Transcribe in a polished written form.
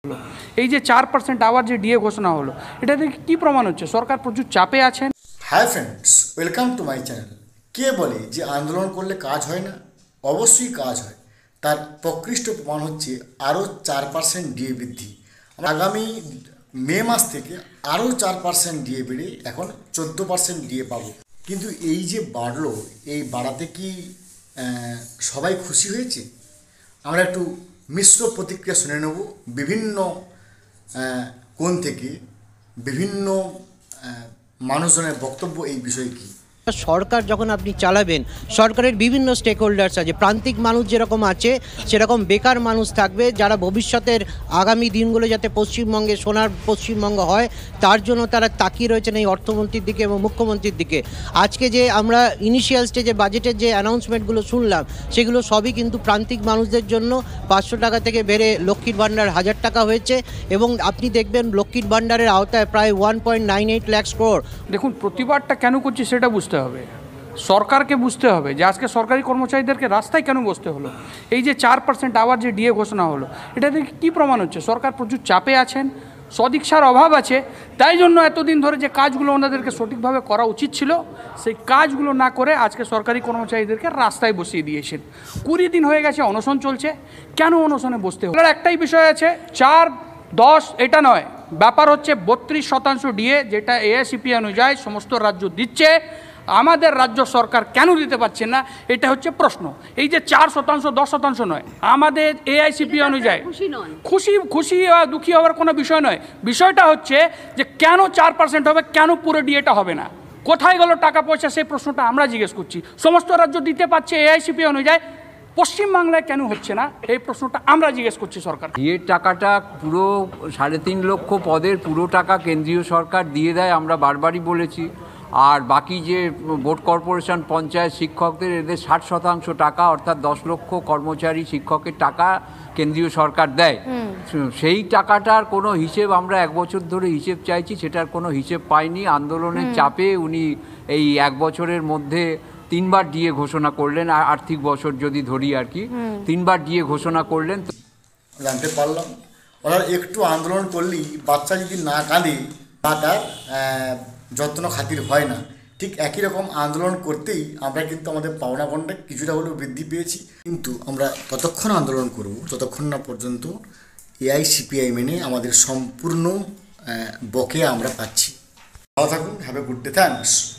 এই যে 4% আবার যে ডিএ ঘোষণা হলো, এটা থেকে কি প্রমাণ হচ্ছে সরকার প্রচুর চাপে আছেন? Hi friends, welcome to my channel. কে বলে যে আন্দোলন করলে কাজ হয় না? অবশ্যই কাজ হয়। তার প্রকৃষ্ট প্রমাণ হচ্ছে আরও 4% ডিএ বৃদ্ধি। আগামী মে মাস থেকে আরও 4% ডিএ বেড়ে এখন 14% ডিএ পাবো। কিন্তু এই যে বাড়লো, এই বাড়াতে কি সবাই খুশি হয়েছে? আমরা একটু মিশ্র প্রতিক্রিয়া শুনে নেব বিভিন্ন কোণ থেকে, বিভিন্ন মানুষজনের বক্তব্য এই বিষয়ে কি। সরকার যখন আপনি চালাবেন, সরকারের বিভিন্ন স্টেক হোল্ডার্স আছে, প্রান্তিক মানুষ যেরকম আছে সেরকম বেকার মানুষ থাকবে, যারা ভবিষ্যতের আগামী দিনগুলো যাতে পশ্চিমবঙ্গে সোনার পশ্চিমবঙ্গ হয় তার জন্য তারা তাকিয়ে রয়েছেন এই অর্থমন্ত্রীর দিকে এবং মুখ্যমন্ত্রীর দিকে। আজকে যে আমরা ইনিশিয়াল স্টেজে বাজেটের যে অ্যানাউন্সমেন্টগুলো শুনলাম সেগুলো সবই কিন্তু প্রান্তিক মানুষদের জন্য। 500 টাকা থেকে বেড়ে লক্ষ্মীর ভাণ্ডার 1000 টাকা হয়েছে এবং আপনি দেখবেন লক্ষ্মীর ভাণ্ডারের আওতায় প্রায় 1.98 লাখ ক্রোড়। দেখুন, প্রতিবাদটা কেন করছি সেটা বুঝতে হবে, সরকারকে বুঝতে হবে যে আজকে সরকারি কর্মচারীদেরকে রাস্তায় কেন বসতে হলো। এই যে 4% আবার যে ডিএ ঘোষণা হলো, এটা থেকে কী প্রমাণ হচ্ছে সরকার প্রচুর চাপে আছেন, সদিচ্ছার অভাব আছে। তাই জন্য এতদিন ধরে যে কাজগুলো ওনাদেরকে সঠিকভাবে করা উচিত ছিল সেই কাজগুলো না করে আজকে সরকারি কর্মচারীদেরকে রাস্তায় বসিয়ে দিয়েছেন। 20 দিন হয়ে গেছে অনশন চলছে, কেন অনশনে বসতে হলো? একটাই বিষয় আছে, 4-10 এটা নয়, ব্যাপার হচ্ছে 32% ডিএ যেটা এআইসিপি অনুযায়ী সমস্ত রাজ্য দিচ্ছে, আমাদের রাজ্য সরকার কেন দিতে পারছে না, এটা হচ্ছে প্রশ্ন। এই যে 4%, 10% নয়, আমাদের এআইসিপি অনুযায়ী খুশি দুঃখী হওয়ার কোনো বিষয় নয়। বিষয়টা হচ্ছে যে কেন 4% হবে, কেন পুরো ডিএটা হবে না, কোথায় গেল টাকা পয়সা, সেই প্রশ্নটা আমরা জিজ্ঞেস করছি। সমস্ত রাজ্য দিতে পারছে এআইসিপি অনুযায়ী, পশ্চিমবাংলায় কেন হচ্ছে না, এই প্রশ্নটা আমরা জিজ্ঞেস করছি সরকার। ডিএর টাকাটা পুরো 3.5 লক্ষ পদের পুরো টাকা কেন্দ্রীয় সরকার দিয়ে দেয়, আমরা বারবারই বলেছি। আর বাকি যে বোর্ড কর্পোরেশন, পঞ্চায়েত, শিক্ষকদের এদের 60% টাকা অর্থাৎ 10 লক্ষ কর্মচারী শিক্ষকের টাকা কেন্দ্রীয় সরকার দেয়। সেই টাকাটার কোনো হিসেব আমরা 1 বছর ধরে হিসেব চাইছি, সেটার কোনো হিসেব পাইনি। আন্দোলনের চাপে উনি এই 1 বছরের মধ্যে 3 বার ডিএ ঘোষণা করলেন, আর্থিক বছর যদি ধরি আর কি, 3 বার ডিএ ঘোষণা করলেন। জানতে পারলাম ওরা একটু আন্দোলন করলেই বাচ্চা যদি না কাঁদে বা তার যত্ন খাতির হয় না, ঠিক একই রকম আন্দোলন করতেই আমরা কিন্তু আমাদের পাওনা গণ্ডা কিছুটা হলেও বৃদ্ধি পেয়েছি। কিন্তু আমরা ততক্ষণ আন্দোলন করব যতক্ষণ না পর্যন্ত এআইসিপিআই মেনে আমাদের সম্পূর্ণ বকেয়া আমরা পাচ্ছি। ভালো থাকুন, have a good day, thanks.